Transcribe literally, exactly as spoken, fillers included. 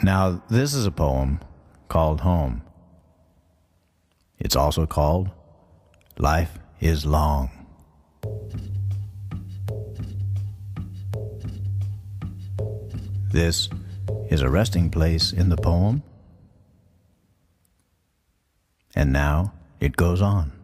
Now, this is a poem called Home. It's also called Life is Long. This is a resting place in the poem, and now it goes on.